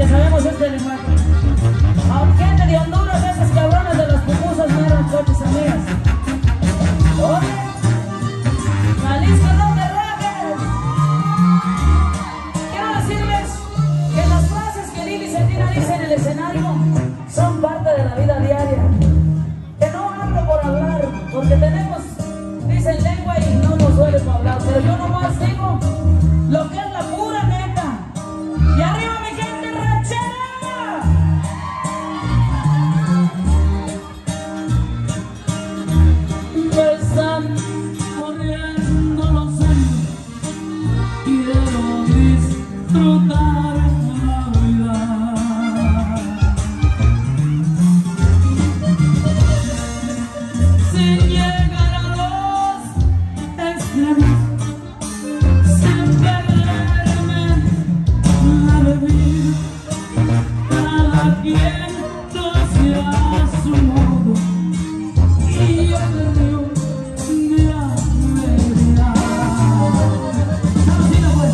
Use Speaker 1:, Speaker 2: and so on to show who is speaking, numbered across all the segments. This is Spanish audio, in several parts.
Speaker 1: que sabemos este lenguaje. Gente de Honduras, esas cabronas de las pupusas no eran coches, amigas. Oye, Jalisco, no te rajes. Quiero decirles que las frases que Lili Cetina dice en el escenario son parte de la vida diaria. Que no hablo por hablar, porque tenemos, dicen lengua y no nos duele para hablar, pero yo nomás digo lo que es la pura neta. Y arriba mi gente ranchera. Me están corriendo los años, quiero disfrutar la vida. Sin llegar a los extremos, sin perderme la bebida, cada quien doce a su modo, y yo me río de alegría. Así no fue.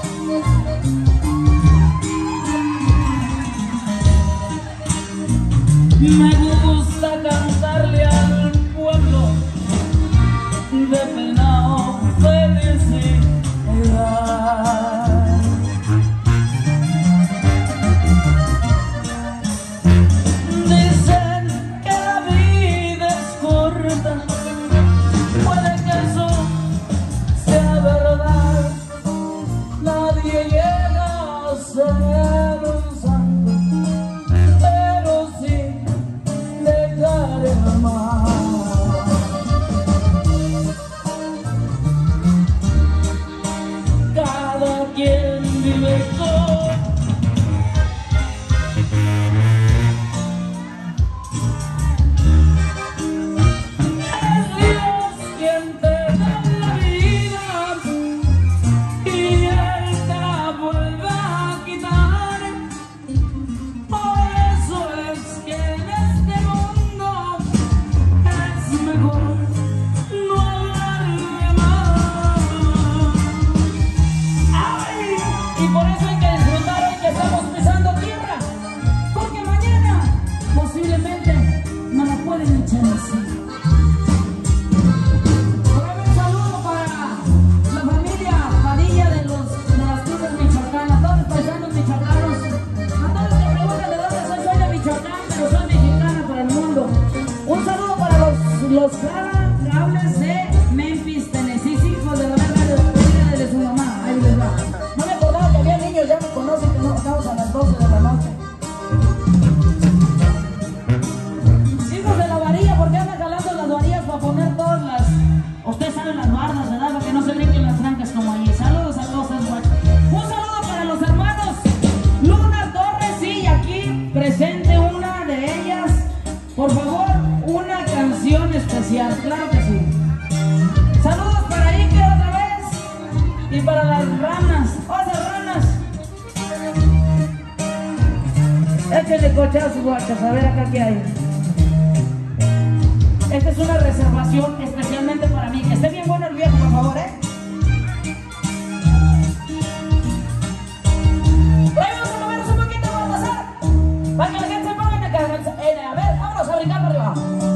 Speaker 1: Me gusta cantarle al pueblo de pena o felicidad. Dicen que la vida es corta, puede que eso sea verdad. Nadie llega a ser un santo, pero sí dejar el mar. Cada quien vive con es Dios quien te da la vida y Él te la vuelve a quitar. Por eso es que en este mundo es mejor no hablar de más. ¡Ay! Y por eso hay que disfrutar hoy que estamos pisando tierra, porque mañana posiblemente nos la pueden echar así. Por ahí un saludo para la familia Padilla de las Tunas Michoacán, a todos los paisanos michoacanos, a todos los que preguntan de dónde soy de Michoacán, pero soy mexicana para el mundo. Un saludo para los cables de Memphis, Tennessee, hijos de la verga de su mamá. Ahí les va. No me acordaba que había niños, ya me conocen, que no estamos a las 12 de la noche. Hijos de la varilla, porque andan jalando las varillas para poner todas las... Ustedes saben las bardas, ¿verdad? Para que no se brinquen las trancas como allí. Saludos a todos esos guachos. Un saludo para los hermanos Luna Torres, sí, y aquí presente una de ellas. Por favor, una canción especial, claro que sí. Saludos para Ike otra vez. Y para las ranas, otras ranas. Échenle cochazos, guachas, a ver acá qué hay. Esta es una reservación especialmente para mí. Que esté bien bueno el viejo, por favor, ¿eh? Vamos a movernos un poquito para pasar, para que la gente se ponga en cabeza. A ver, vámonos a brincar para arriba.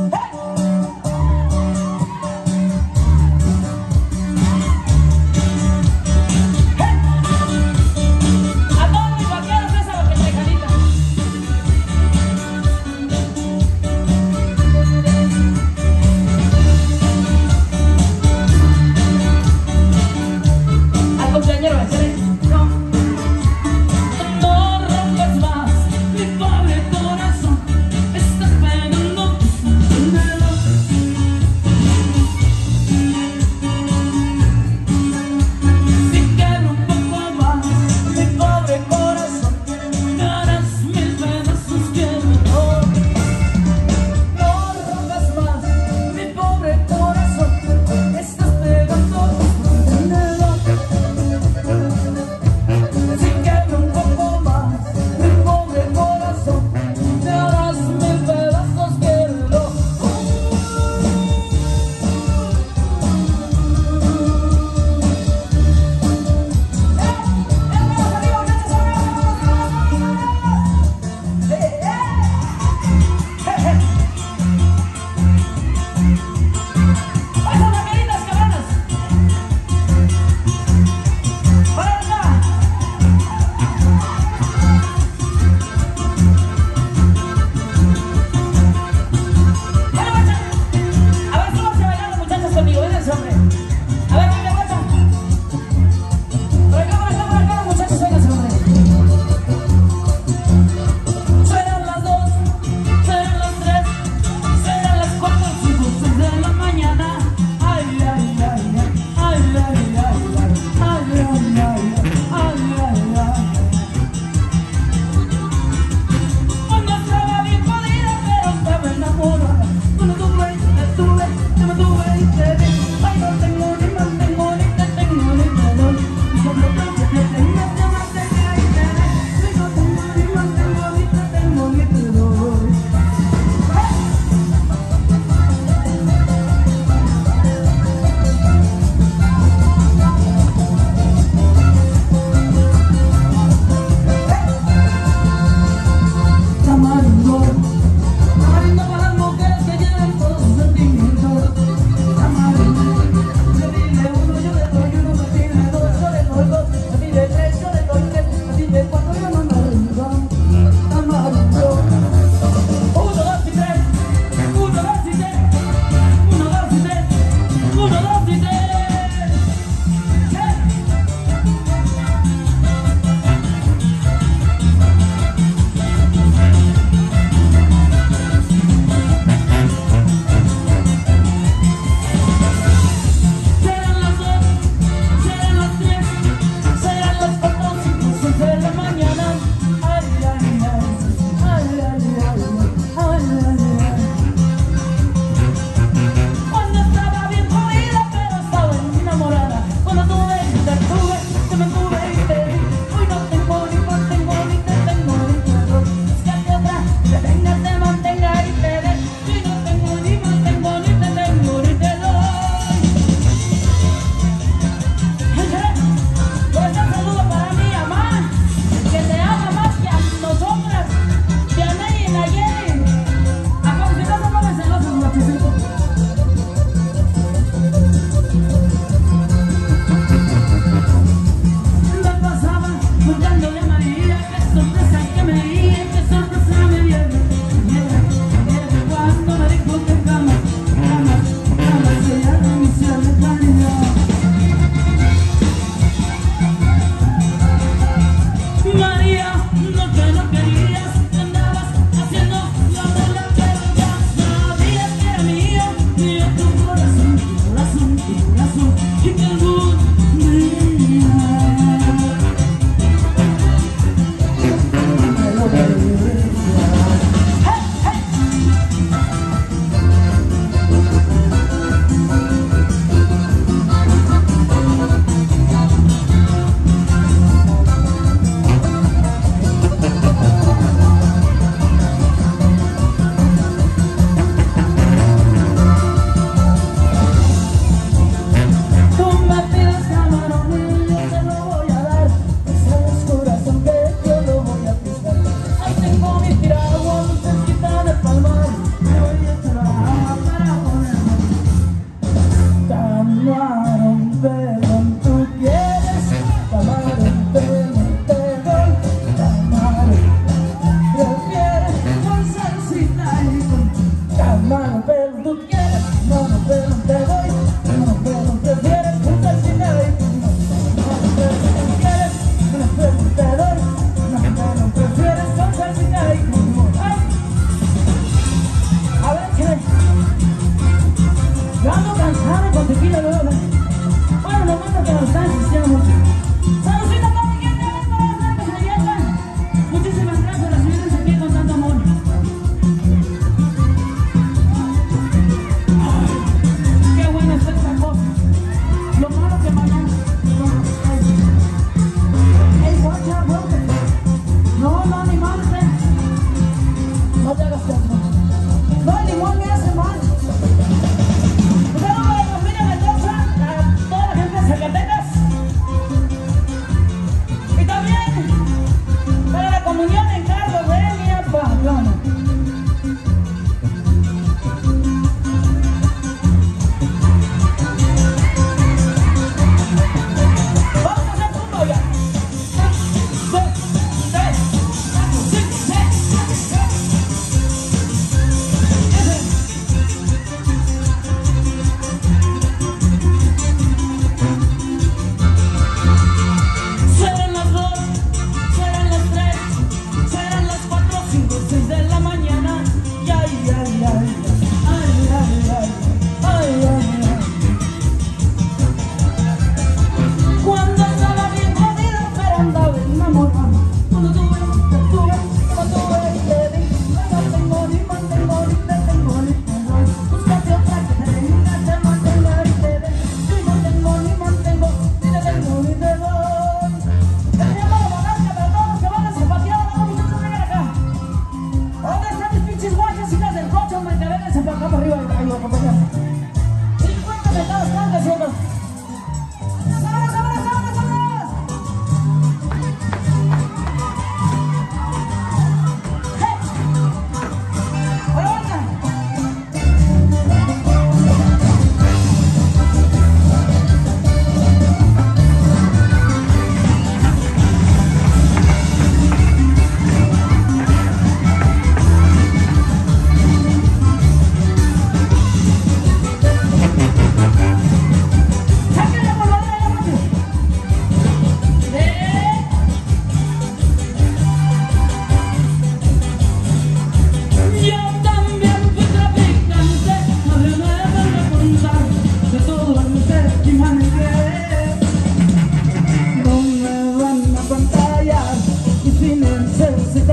Speaker 1: A todos mis vaqueros, esa es la que trae janita.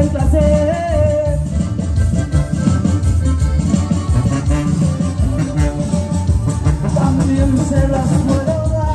Speaker 2: de clase. También se las puedo dar.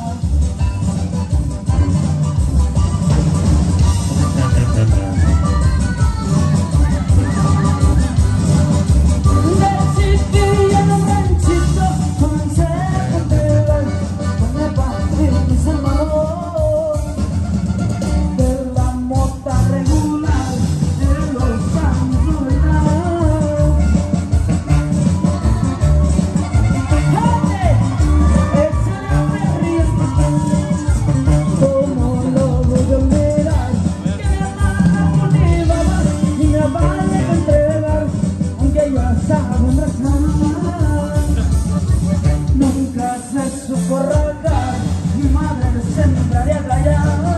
Speaker 2: Nunca se supo arrancar, mi madre siempre había callado.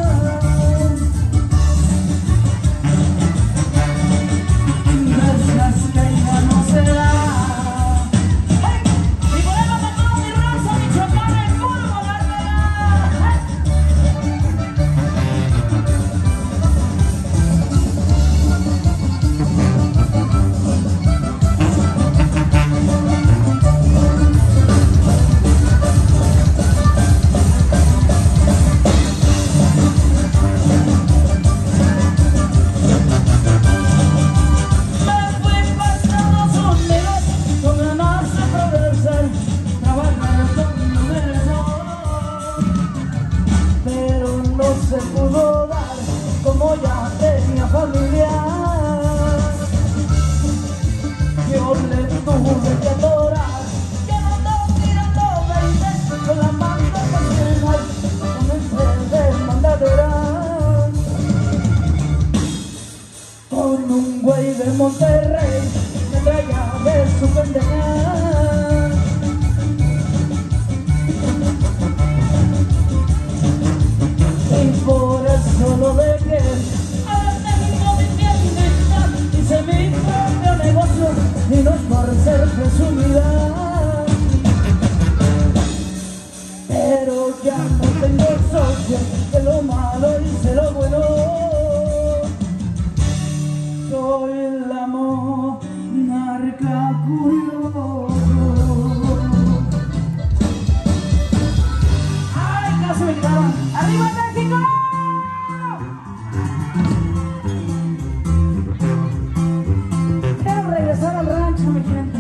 Speaker 2: Gracias que ya no se da.
Speaker 1: Y podemos a todo mi raza, mi chocana, el puro
Speaker 2: se pudo dar, como ya tenía familia. Yo le tuve que adorar, que no andaba tirando 20 con la manga encima, comencé de mandadera con un güey de Monterrey, me traía de su pendeja. Por eso lo dejé, ahora tengo mi tienda, hice mi propio negocio y no es por ser presumida, pero ya no tengo socio, de lo malo hice lo bueno, soy la monarca curioso. Ay, casi me quitaron. ¡Arriba México! Quiero regresar al rancho, mi gente.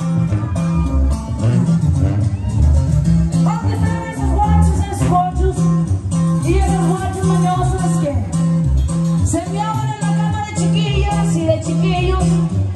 Speaker 2: ¿Dónde están esos guachos y esos guachos mañosos que se enviaban en la cama de chiquillas y de chiquillos?